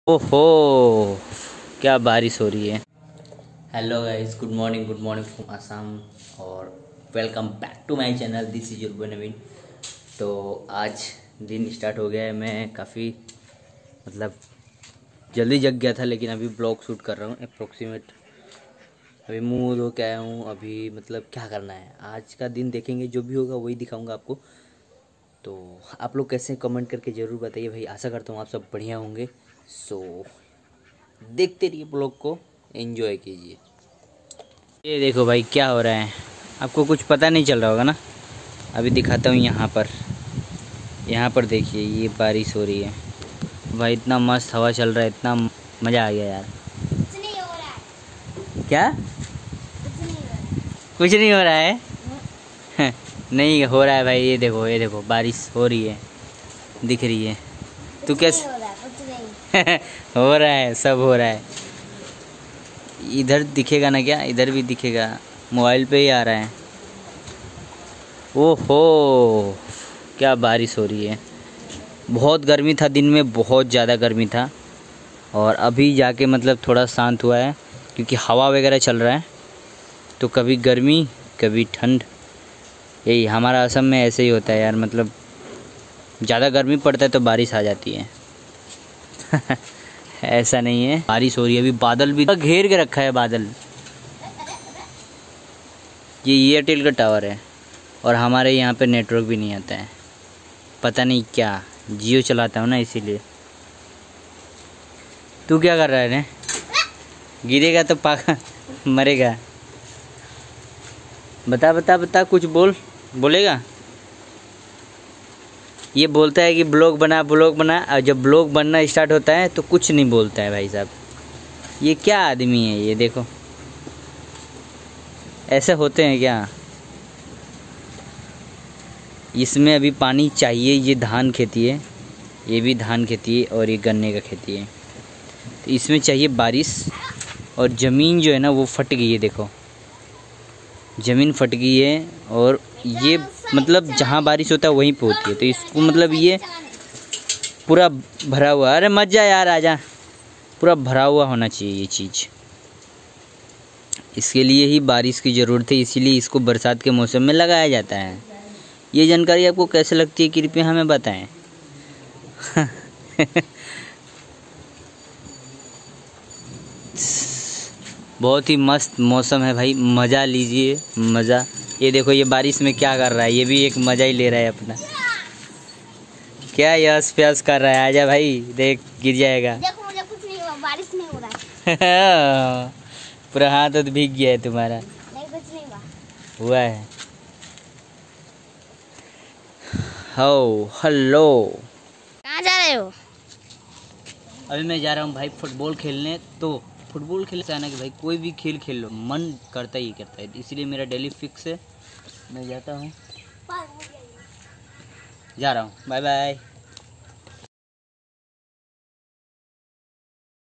ओहो, क्या बारिश हो रही है। Hello guys, good morning from Assam और welcome back to my channel. This is your boy Naveen. तो आज दिन स्टार्ट हो गया है। मैं काफ़ी जल्दी जग गया था, लेकिन अभी ब्लॉग शूट कर रहा हूँ अप्रोक्सीमेट। अभी मुँह धो के आया हूँ। अभी क्या करना है आज का दिन देखेंगे, जो भी होगा वही दिखाऊंगा आपको। तो आप लोग कैसे कमेंट करके ज़रूर बताइए भाई। आशा करता हूँ आप सब बढ़िया होंगे। सो देखते रहिए ब्लॉग को, एंजॉय कीजिए। ये देखो भाई क्या हो रहा है, आपको कुछ पता नहीं चल रहा होगा ना। अभी दिखाता हूँ। यहाँ पर देखिए, ये बारिश हो रही है भाई। इतना मस्त हवा चल रहा है, इतना मज़ा आ गया यार। कुछ नहीं हो रहा है। क्या? कुछ नहीं हो रहा है? नहीं हो रहा है भाई। ये देखो बारिश हो रही है, दिख रही है। तू कैसे? कुछ नहीं हो रहा है, सब हो रहा है। इधर दिखेगा ना क्या? इधर भी दिखेगा, मोबाइल पे ही आ रहा है। ओहो, क्या बारिश हो रही है। बहुत गर्मी था दिन में, बहुत ज़्यादा गर्मी था। और अभी जाके थोड़ा शांत हुआ है, क्योंकि हवा वगैरह चल रहा है। तो कभी गर्मी कभी ठंड, यही हमारा असम में ऐसे ही होता है यार। ज़्यादा गर्मी पड़ता है तो बारिश आ जाती है। ऐसा नहीं है, बारिश हो रही है। अभी बादल भी घेर के रखा है बादल। ये एयरटेल का टावर है और हमारे यहाँ पे नेटवर्क भी नहीं आता है। पता नहीं क्या, जियो चलाता हूँ ना इसीलिए। तू क्या कर रहा है रे? गिरेगा तो पाखा मरेगा। बता कुछ बोलेगा। ये बोलता है कि ब्लॉग बना, और जब ब्लॉग बनना स्टार्ट होता है तो कुछ नहीं बोलता है भाई साहब। ये क्या आदमी है ये? देखो, ऐसे होते हैं क्या? इसमें अभी पानी चाहिए। ये धान खेती है, ये भी धान खेती है और ये गन्ने का खेती है। तो इसमें चाहिए बारिश। और ज़मीन जो है ना वो फट गई है। देखो, ज़मीन फट गई है। और ये जहाँ बारिश होता है वहीं पे होती है। तो इसको ये पूरा भरा हुआ, अरे मत जा यार, आजा। पूरा भरा हुआ होना चाहिए ये चीज़। इसके लिए ही बारिश की ज़रूरत है, इसीलिए इसको बरसात के मौसम में लगाया जाता है। ये जानकारी आपको कैसे लगती है, कृपया हमें बताएं। बहुत ही मस्त मौसम है भाई, मज़ा लीजिए, मज़ा। ये देखो, ये बारिश में क्या कर रहा है, ये भी एक मज़ा ही ले रहा है अपना। क्या यस प्यास कर रहा है? आजा भाई, देख गिर जाएगा। देखो, मुझे कुछ नहीं हुआ, बारिश नहीं हो रहा है। पूरा हाथ तो भीग गया है तुम्हारा। नहीं, कुछ नहीं हुआ है। हेलो, कहाँ जा रहे हो? अभी मैं जा रहा हूँ भाई फुटबॉल खेलने। तो फुटबॉल खेलने से आना कि भाई कोई भी खेल खेल लो, मन करता ही करता है। इसीलिए मेरा डेली फिक्स है, मैं जाता हूँ, जा रहा हूँ। Bye bye.